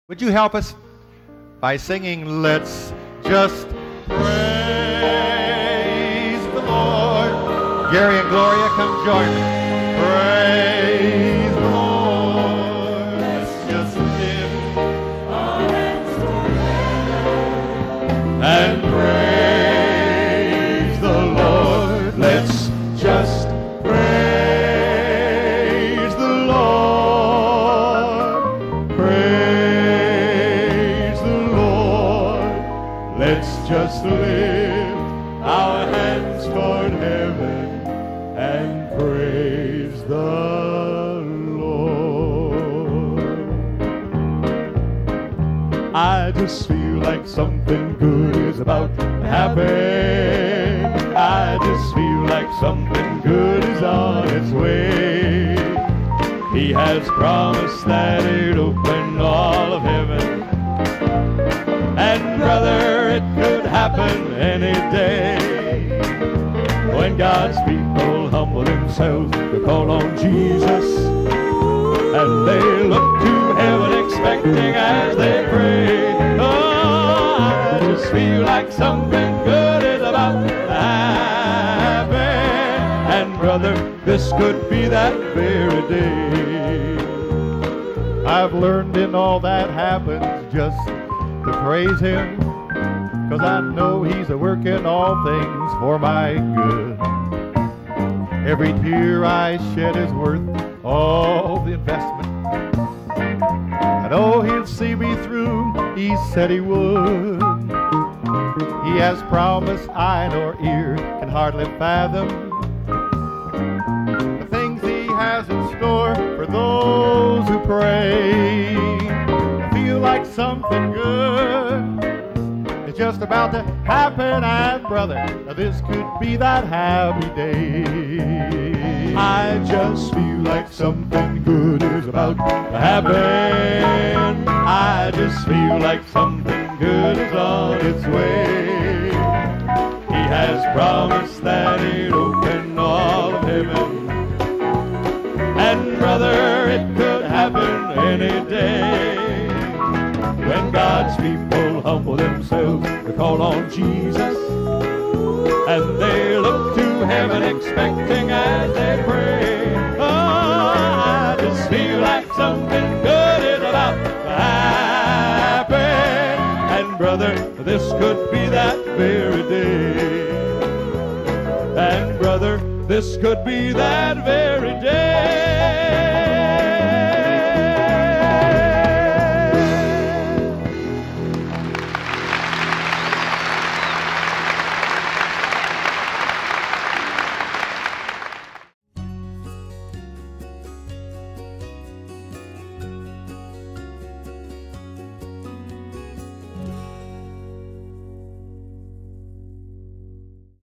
Would you help us by singing, Let's Just Praise the Lord? Gary and Gloria, come join me. Praise the Lord. Let's just lift our hands together and praise the Lord. Let's just praise the Lord. Praise the Lord. Let's just lift our hands toward heaven and praise the Lord. I just feel like something good is about to happen. I just feel like something good is on its way. He has promised that he'd open all of heaven. And brother, it could happen any day. When God's people humble themselves to call on Jesus, and they look to heaven expecting as they pray. Oh, I just feel like something good is about to happen. And brother, this could be that very day. I've learned in all that happens just to praise Him, 'cause I know He's a working all things for my good. Every tear I shed is worth all the investment. I know He'll see me through, He said He would. He has promised eye nor ear can hardly fathom the things He has in store for those who pray. I feel like something good is just about to happen, and brother, now this could be that happy day. I just feel like something good is about to happen. I just feel like something good is on its way. He has promised that He'd open all of heaven. And brother, it could happen any day. When God's people humble themselves to call on Jesus, and they look to heaven expecting as they pray. Oh, I just feel like something good is about to happen. And brother, this could be that very day. And brother, this could be that very day.